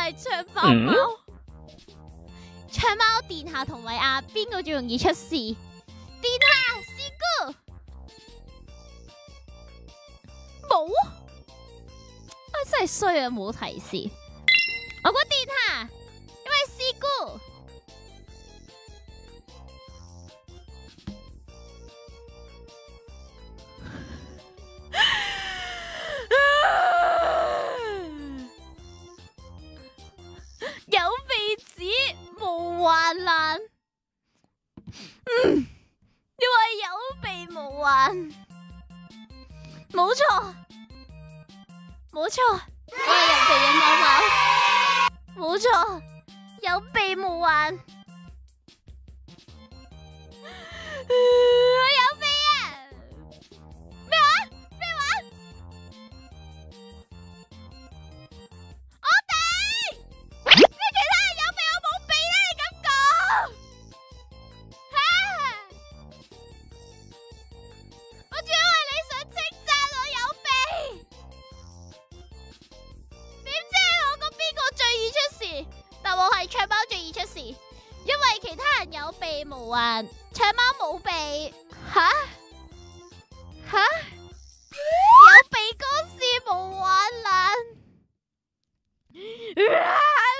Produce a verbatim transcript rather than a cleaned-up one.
係長毛貓。長貓殿下同米亞邊個最容易出事？殿下，師姑冇啊！真係衰啊，冇提示。我估殿下，因為師姑。有鼻子無患難，嗯，因為有鼻無患，冇錯，冇錯，我係有鼻嘅貓貓，冇錯，有鼻無患，我有鼻啊！咩話？咩話？我頂！咩其他人有鼻我冇鼻咧？你咁講吓？我仲以為你想稱讚我有鼻，點知我個邊個最易出事？但我係長貓最易出事，因為其他人有鼻無患，長貓冇鼻。吓吓，有鼻哥是無患難。